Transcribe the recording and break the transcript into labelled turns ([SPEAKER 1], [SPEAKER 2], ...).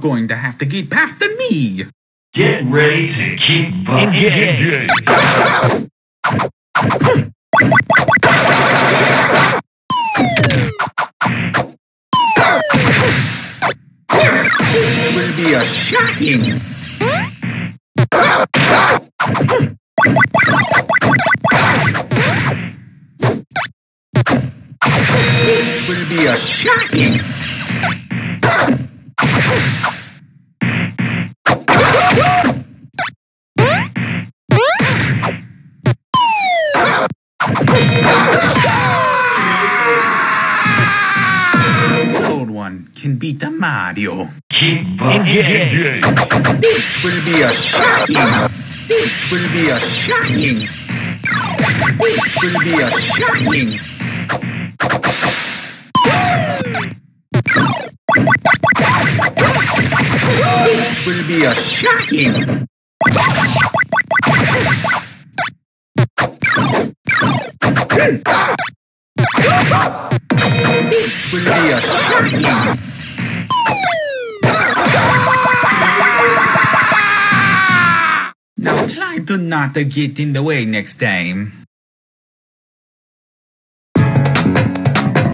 [SPEAKER 1] going to have to get past me.
[SPEAKER 2] Get ready to keep bucking.
[SPEAKER 1] This will be a shocking. This will be a shocking. Old one can beat the Mario.
[SPEAKER 2] Keep bucking.
[SPEAKER 1] This will be a shocking. This will be a shocking. This will be a shocking. This will be a shocking. This will be a shocking. Now try to not get in the way next time.